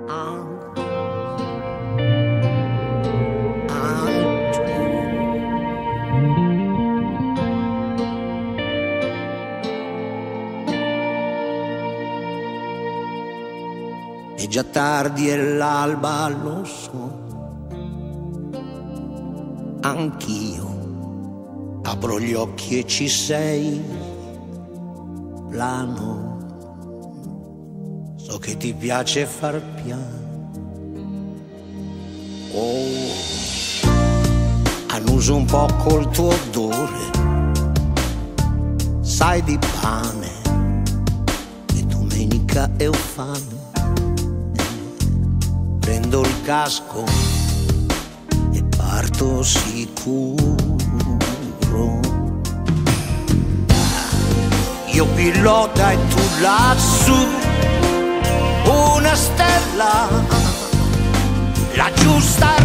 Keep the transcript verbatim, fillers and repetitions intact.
È già tardi e l'alba, lo so. Anch'io apro gli occhi e ci sei. Plano, so che ti piace far piano. Oh, annuso un po' col tuo odore. Sai di pane e domenica e ho fame. Prendo il casco e parto sicuro. Io pilota e tu lassù, una stella, la giusta